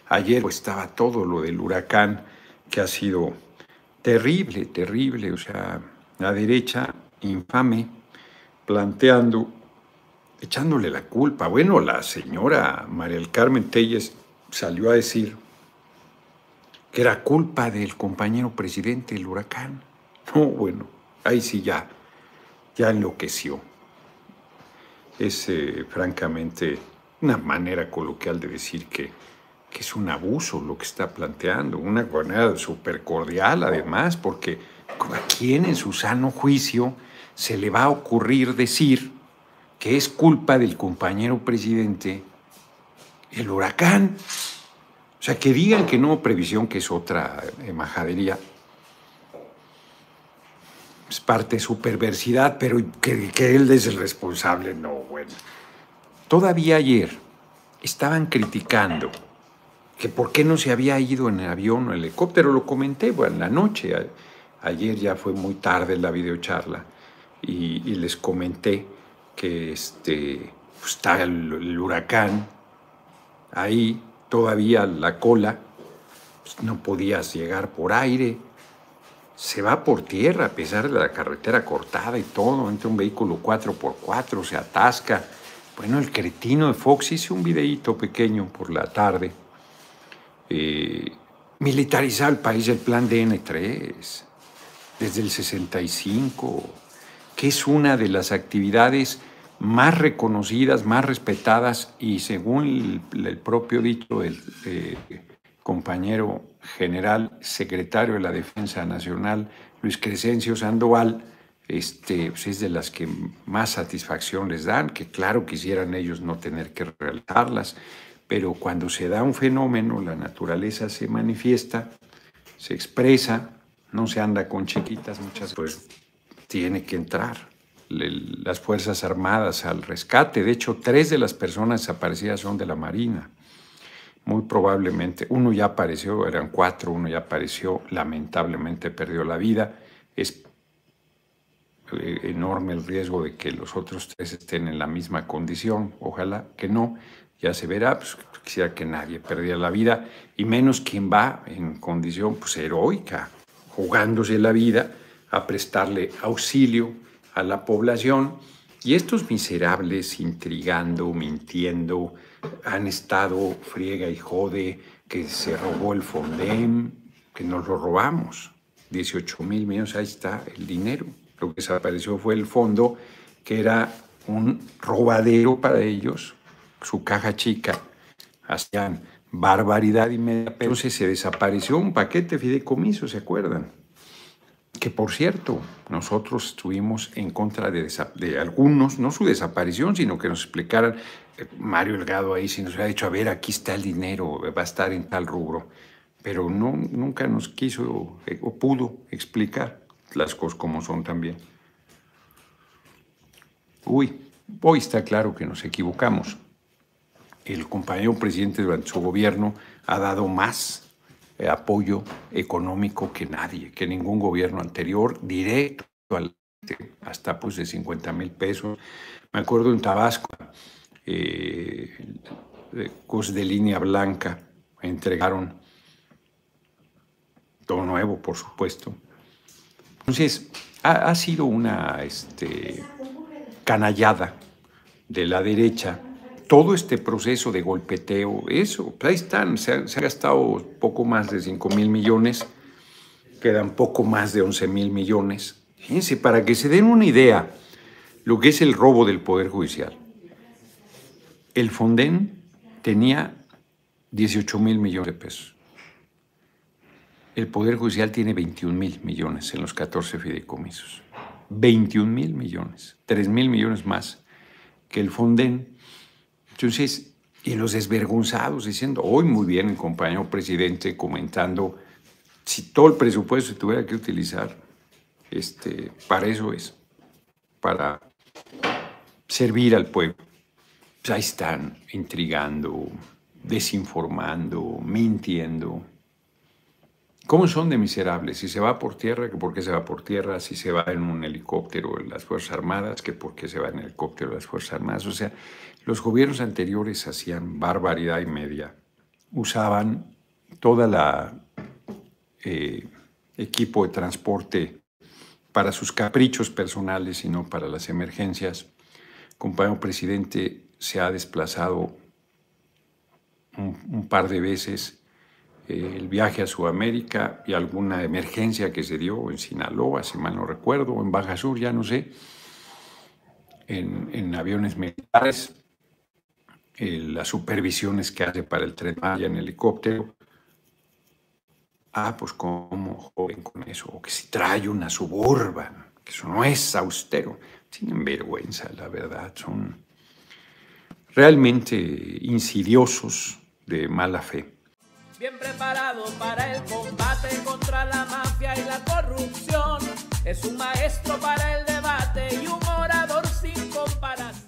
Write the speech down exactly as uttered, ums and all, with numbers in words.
Ayer pues, estaba todo lo del huracán, que ha sido terrible, terrible. O sea, la derecha infame planteando, echándole la culpa. Bueno, la señora María del Carmen Telles salió a decir que era culpa del compañero presidente, el huracán. No, bueno, ahí sí ya, ya enloqueció. Es eh, francamente una manera coloquial de decir que, que es un abuso lo que está planteando, una manera súper cordial además, porque ¿a quién en su sano juicio se le va a ocurrir decir que es culpa del compañero presidente el huracán? O sea, que digan que no previsión, que es otra eh, majadería, es parte de su perversidad, pero que, que él es el responsable, no, bueno. Todavía ayer estaban criticando que por qué no se había ido en el avión o el helicóptero. Lo comenté, bueno, en la noche. Ayer ya fue muy tarde la videocharla y, y les comenté que este, pues, está el, el huracán ahí, todavía la cola, pues, no podías llegar por aire. Se va por tierra a pesar de la carretera cortada y todo. Entra un vehículo cuatro por cuatro, se atasca. Bueno, el cretino de Fox hizo un videíto pequeño por la tarde. Eh, militarizar el país, el plan D N tres, desde el sesenta y cinco, que es una de las actividades más reconocidas, más respetadas, y según el, el propio dicho del eh, compañero general secretario de la Defensa Nacional, Luis Crescencio Sandoval, este, pues es de las que más satisfacción les dan, que claro quisieran ellos no tener que realizarlas, pero cuando se da un fenómeno, la naturaleza se manifiesta, se expresa, no se anda con chiquitas muchas, pues tiene que entrar las Fuerzas Armadas al rescate. De hecho, tres de las personas desaparecidas son de la Marina. Muy probablemente, uno ya apareció, eran cuatro, uno ya apareció, lamentablemente perdió la vida. Es enorme el riesgo de que los otros tres estén en la misma condición. Ojalá que no, ya se verá. Pues, quisiera que nadie perdiera la vida, y menos quien va en condición pues, heroica, jugándose la vida a prestarle auxilio a la población. Y estos miserables, intrigando, mintiendo, han estado friega y jode, que se robó el Fondem, que nos lo robamos, dieciocho mil millones, ahí está el dinero. Lo que desapareció fue el fondo, que era un robadero para ellos, su caja chica, hacían barbaridad y media. Entonces se desapareció un paquete de fideicomiso, ¿se acuerdan? Que por cierto, nosotros estuvimos en contra de, de algunos, no su desaparición, sino que nos explicaran, eh, Mario Delgado ahí sí nos había dicho, a ver, aquí está el dinero, va a estar en tal rubro, pero no, nunca nos quiso eh, o pudo explicar las cosas como son también. Uy, hoy está claro que nos equivocamos. El compañero presidente durante su gobierno ha dado más eh, apoyo económico que nadie, que ningún gobierno anterior, directo al, hasta pues de cincuenta mil pesos. Me acuerdo en Tabasco, eh, cosas de línea blanca, entregaron todo nuevo, por supuesto. Entonces, ha, ha sido una este, canallada de la derecha todo este proceso de golpeteo. Eso, pues ahí están, se ha, se ha gastado poco más de cinco mil millones, quedan poco más de once mil millones. Fíjense, para que se den una idea lo que es el robo del Poder Judicial. El Fondem tenía dieciocho mil millones de pesos. El Poder Judicial tiene veintiún mil millones en los catorce fideicomisos. veintiún mil millones, tres mil millones más que el Fondem. Entonces, y los desvergonzados diciendo, hoy muy bien el compañero presidente comentando, si todo el presupuesto se tuviera que utilizar, este, para eso es, para servir al pueblo. Pues ahí están intrigando, desinformando, mintiendo. ¿Cómo son de miserables? Si se va por tierra, que por qué se va por tierra, si se va en un helicóptero en las Fuerzas Armadas, que por qué se va en helicóptero en las Fuerzas Armadas. O sea, los gobiernos anteriores hacían barbaridad y media usaban toda la eh, equipo de transporte para sus caprichos personales y no para las emergencias. El compañero presidente se ha desplazado un, un par de veces, eh, el viaje a Sudamérica y alguna emergencia que se dio en Sinaloa, si mal no recuerdo, o en Baja Sur, ya no sé, en, en aviones militares, eh, las supervisiones que hace para el Tren Maya en helicóptero. Ah, pues cómo joven con eso, o que si trae una Suburban, que eso no es austero. Tienen vergüenza, la verdad, son realmente insidiosos, de mala fe. Bien preparado para el combate contra la mafia y la corrupción. Es un maestro para el debate y un orador sin comparación.